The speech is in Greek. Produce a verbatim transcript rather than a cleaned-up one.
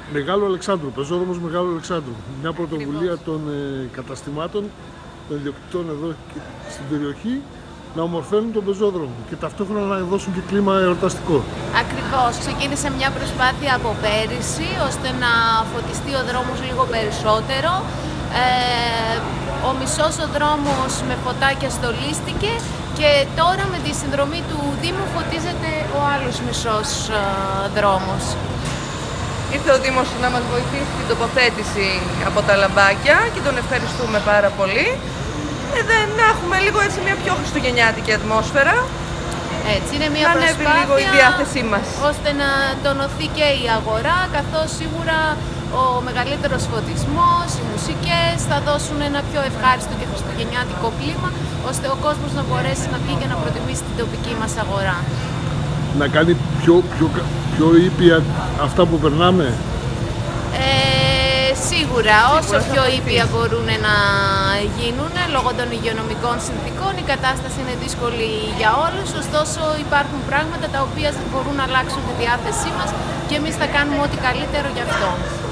Μεγάλου Αλεξάνδρου, πεζόδρομος Μεγάλου Αλεξάνδρου. Μια πρωτοβουλία των ε, καταστημάτων, των ιδιοκτητών εδώ και στην περιοχή, να ομορφαίνουν τον πεζόδρομο και ταυτόχρονα να δώσουν και κλίμα εορταστικό. Ακριβώς. Ξεκίνησε μια προσπάθεια από πέρυσι, ώστε να φωτιστεί ο δρόμος λίγο περισσότερο. Ε, ο μισός ο δρόμος με φωτάκια στολίστηκε και τώρα με τη συνδρομή του Δήμου φωτίζεται ο άλλος μισός ε, δρόμος. Ήρθε ο Δήμος να μας βοηθήσει στην τοποθέτηση από τα λαμπάκια και τον ευχαριστούμε πάρα πολύ. Ε, να έχουμε λίγο έτσι μια πιο χριστουγεννιάτικη ατμόσφαιρα. Έτσι, είναι μια να προσπάθεια λίγο η διάθεσή μας, ώστε να τονωθεί και η αγορά, καθώς σίγουρα ο μεγαλύτερος φωτισμός, οι μουσικές θα δώσουν ένα πιο ευχάριστο και χριστουγεννιάτικο κλίμα, ώστε ο κόσμος να μπορέσει να βγει και να προτιμήσει την τοπική μας αγορά. Να κάνει πιο, πιο, πιο ήπια αυτά που περνάμε. Ε, σίγουρα, όσο πιο ήπια μπορούν να γίνουν λόγω των υγειονομικών συνθήκων, η κατάσταση είναι δύσκολη για όλους, ωστόσο υπάρχουν πράγματα τα οποία μπορούν να αλλάξουν τη διάθεσή μας και εμείς θα κάνουμε ό,τι καλύτερο γι' αυτό.